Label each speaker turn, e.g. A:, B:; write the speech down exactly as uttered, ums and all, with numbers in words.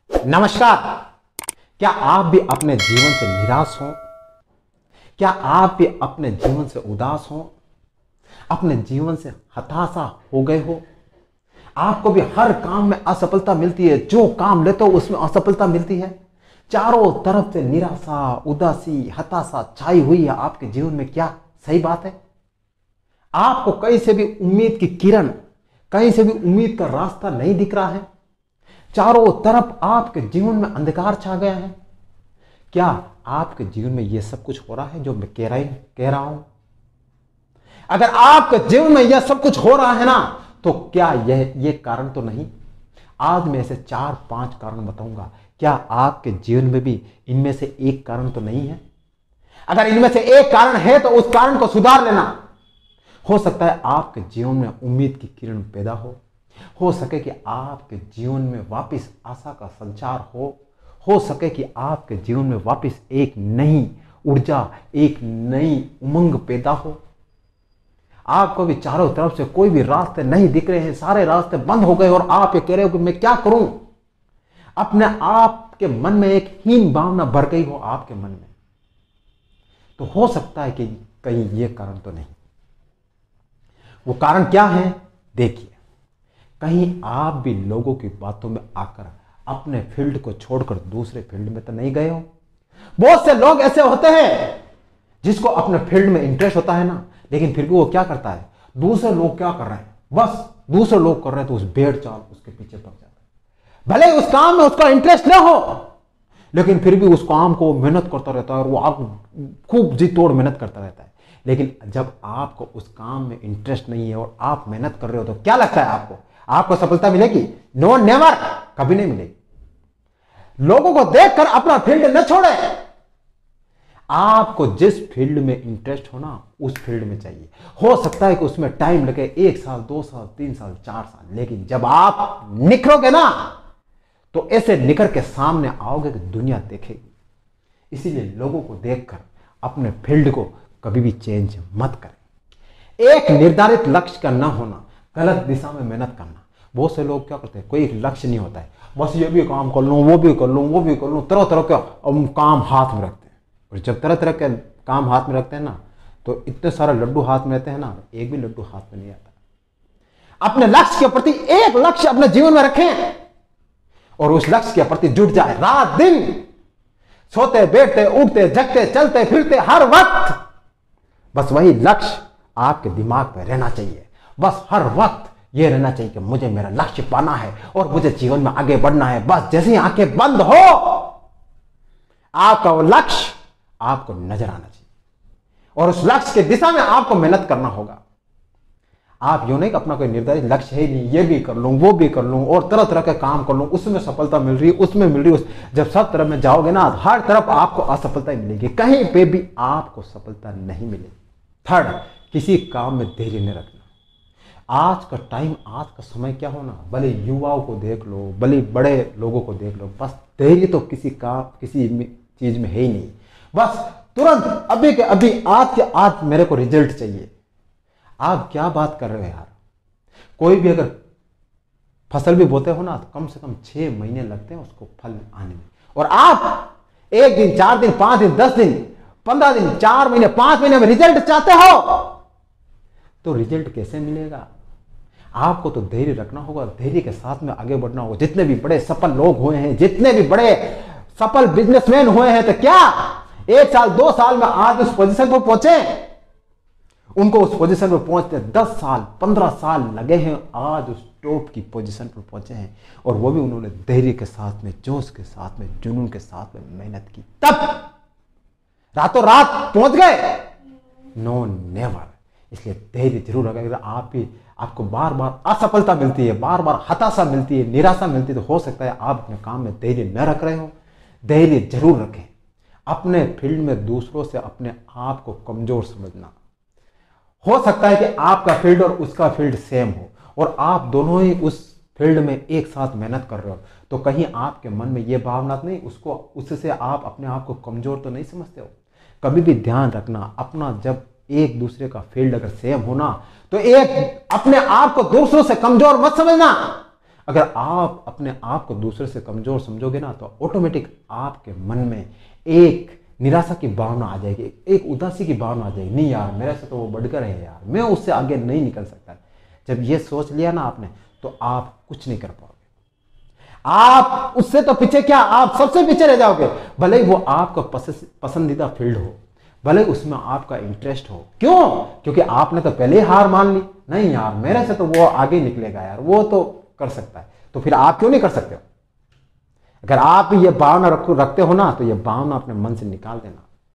A: नमस्कार। क्या आप भी अपने जीवन से निराश हो? क्या आप भी अपने जीवन से उदास हो? अपने जीवन से हताशा हो गए हो? आपको भी हर काम में असफलता मिलती है, जो काम लेते हो उसमें असफलता मिलती है। चारों तरफ से निराशा, उदासी, हताशा छाई हुई है आपके जीवन में। क्या सही बात है? आपको कहीं से भी उम्मीद की किरण, कहीं से भी उम्मीद का रास्ता नहीं दिख रहा है। चारों तरफ आपके जीवन में अंधकार छा गया है। क्या आपके जीवन में यह सब कुछ हो रहा है जो मैं कह रहा कह रहा हूं? अगर आपके जीवन में यह सब कुछ हो रहा है ना, तो क्या यह यह कारण तो नहीं? आज मैं ऐसे चार पांच कारण बताऊंगा। क्या आपके जीवन में भी इनमें से एक कारण तो नहीं है? अगर इनमें से एक कारण है तो उस कारण को सुधार लेना। हो सकता है आपके जीवन में उम्मीद की किरण पैदा हो हो सके कि आपके जीवन में वापस आशा का संचार हो हो सके कि आपके जीवन में वापस एक नई ऊर्जा, एक नई उमंग पैदा हो। आपको भी चारों तरफ से कोई भी रास्ते नहीं दिख रहे हैं, सारे रास्ते बंद हो गए और आप ये कह रहे हो कि मैं क्या करूं। अपने आप के मन में एक हीन भावना भर गई हो आपके मन में, तो हो सकता है कि कहीं ये कारण तो नहीं। वो कारण क्या है? देखिए, कहीं आप भी लोगों की बातों में आकर अपने फील्ड को छोड़कर दूसरे फील्ड में तो नहीं गए हो। बहुत से लोग ऐसे होते हैं जिसको अपने फील्ड में इंटरेस्ट होता है ना, लेकिन फिर भी वो क्या करता है, दूसरे लोग क्या कर रहे हैं, बस दूसरे लोग कर रहे हैं तो उस भेड़ चाल उसके पीछे पड़ जाता है। भले उस काम में उसका इंटरेस्ट ना हो, लेकिन फिर भी उस काम को मेहनत करता रहता है और वो आप खूब जी तोड़ मेहनत करता रहता है। लेकिन जब आपको उस काम में इंटरेस्ट नहीं है और आप मेहनत कर रहे हो, तो क्या लगता है आपको आपको सफलता मिलेगी? नो, नेवर, कभी नहीं मिलेगी। लोगों को देखकर अपना फील्ड न छोड़े। आपको जिस फील्ड में इंटरेस्ट हो ना, उस फील्ड में चाहिए। हो सकता है कि उसमें टाइम लगे, एक साल, दो साल, तीन साल, चार साल, लेकिन जब आप निखरोगे ना, तो ऐसे निखर के सामने आओगे कि दुनिया देखेगी। इसीलिए लोगों को देखकर अपने फील्ड को कभी भी चेंज मत करें। एक निर्धारित लक्ष्य का न होना, गलत दिशा में मेहनत करना। बहुत से लोग क्या करते हैं, कोई एक लक्ष्य नहीं होता है, बस ये भी काम कर लूँ, वो भी कर लूँ, वो भी कर लूँ, तरह तरह का काम हाथ में रखते हैं। और जब तरह तरह के काम हाथ में रखते हैं ना, तो इतने सारे लड्डू हाथ में रहते हैं ना, एक भी लड्डू हाथ में नहीं आता। अपने लक्ष्य के प्रति एक लक्ष्य अपने जीवन में रखें और उस लक्ष्य के प्रति जुट जाए। रात दिन सोते बैठते, उठते, जगते, चलते फिरते, हर वक्त बस वही लक्ष्य आपके दिमाग में रहना चाहिए। बस हर वक्त यह रहना चाहिए कि मुझे मेरा लक्ष्य पाना है और मुझे जीवन में आगे बढ़ना है। बस जैसे ही आंखें बंद हो, आपका वो लक्ष्य आपको नजर आना चाहिए और उस लक्ष्य की दिशा में आपको मेहनत करना होगा। आप यूं नहीं कि अपना कोई निर्धारित लक्ष्य है नहीं, ये भी कर लूं, वो भी कर लूं और तरह तरह के काम कर लूं, उसमें सफलता मिल रही है, उसमें मिल रही है। जब सब तरफ में जाओगे ना, हर तरफ आपको असफलता ही मिलेगी, कहीं पे भी आपको सफलता नहीं मिलेगी। थर्ड, किसी काम में धैर्य नहीं रखना। आज का टाइम, आज का समय क्या होना, भले युवाओं को देख लो, भले बड़े लोगों को देख लो, बस धैर्य तो किसी का किसी चीज में है ही नहीं। बस तुरंत, अभी के अभी, आज के आज मेरे को रिजल्ट चाहिए। आप क्या बात कर रहे हो यार? कोई भी अगर फसल भी बोते हो ना, तो कम से कम छह महीने लगते हैं उसको फल आने में, और आप एक दिन, चार दिन, पांच दिन, दस दिन, पंद्रह दिन, चार महीने, पांच महीने में रिजल्ट चाहते हो, तो रिजल्ट कैसे मिलेगा? आपको तो धैर्य रखना होगा, धैर्य के साथ में आगे बढ़ना होगा। जितने भी बड़े सफल लोग हुए हैं, जितने भी बड़े सफल बिजनेसमैन हुए हैं, तो क्या एक साल, दो साल में आज उस पोजीशन पर पहुंचे? उनको उस पोजीशन पर पहुंचते दस साल, पंद्रह साल लगे हैं, आज उस टॉप की पोजीशन पर पहुंचे हैं। और वो भी उन्होंने धैर्य के साथ में, जोश के साथ में, जुनून के साथ में मेहनत की, तब रातों रात पहुंच गए। No, never. इसलिए धैर्य जरूर रखेगा। आप भी आपको बार बार असफलता मिलती है, बार बार हताशा मिलती है, निराशा मिलती है, तो हो सकता है आप अपने काम में धैर्य न रख रहे हो। धैर्य जरूर रखें। अपने फील्ड में दूसरों से अपने आप को कमजोर समझना। हो सकता है कि आपका फील्ड और उसका फील्ड सेम हो और आप दोनों ही उस फील्ड में एक साथ मेहनत कर रहे हो, तो कहीं आपके मन में यह भावना नहीं, उसको उससे आप अपने आप को कमजोर तो नहीं समझते हो? कभी भी ध्यान रखना, अपना जब एक दूसरे का फील्ड अगर सेम होना, तो एक अपने आप को दूसरों से कमजोर मत समझना। अगर आप अपने आप को दूसरे से कमजोर समझोगे ना तो ऑटोमेटिक आपके मन में एक निराशा की भावना आ जाएगी, एक उदासी की भावना आ जाएगी। नहीं यार, मेरे से तो वो बढ़कर है यार, मैं उससे आगे नहीं निकल सकता। जब ये सोच लिया ना आपने तो आप कुछ नहीं कर पाओगे। आप उससे तो पीछे क्या, आप सबसे पीछे रह जाओगे। भले ही वो आपका पसंदीदा फील्ड हो, भले उसमें आपका इंटरेस्ट हो। क्यों? क्योंकि आपने तो पहले ही हार मान ली। नहीं यार, मेरे से तो वो आगे निकलेगा यार, वो तो कर सकता है। तो फिर आप क्यों नहीं कर सकते हो? अगर आप ये भावना रखो रखते हो ना तो ये भावना अपने मन से निकाल देना।